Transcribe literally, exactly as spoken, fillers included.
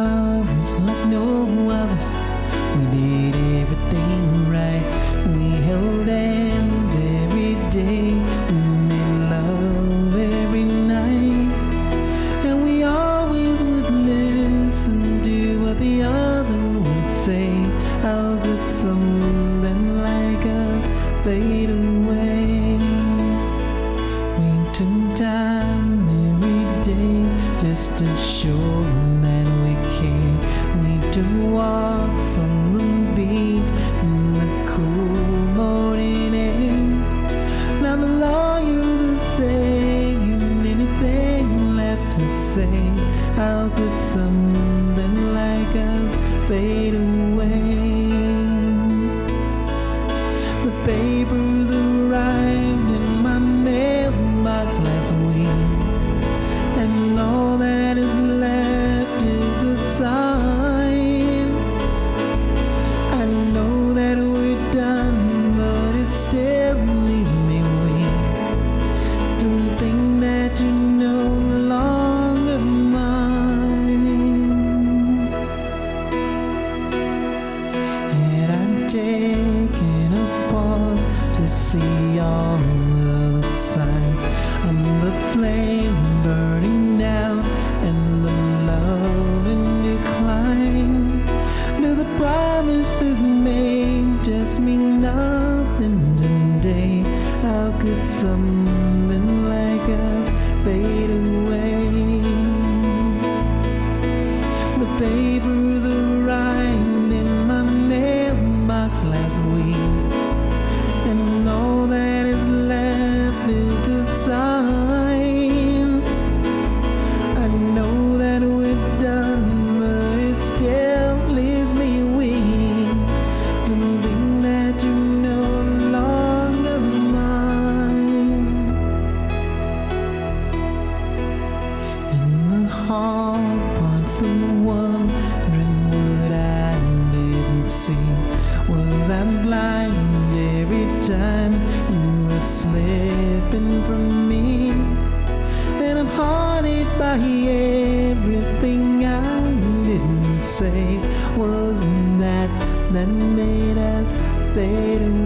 lovers like no others. We did everything right. We held hands every day. We made love every night. And we always would listen to what the other would say. How could something like us fade away? We took time every day just to show that we care. We took walks on the beach in the cool morning air. Now the lawyers are saying anything left to say. How could something like us fade away? The papers arrived in my mailbox last week, and all that is left is the sign. I know that we're done, but it still leaves me weak to think that you're no longer mine. Had I taken a pause to see all of the signs of the flame burning out and the love in decline? Do the promises made just mean nothing today? How could something like us fade away? The papers arrived in my mailbox last week, and all that is left is the sign. I know that we're done, but it still leaves me weak to think that you're no longer mine. And the hard part's the wondering what I didn't see. Was I blind every time you were slipping from me? And I'm haunted by everything I didn't say. Wasn't that that made us fade away?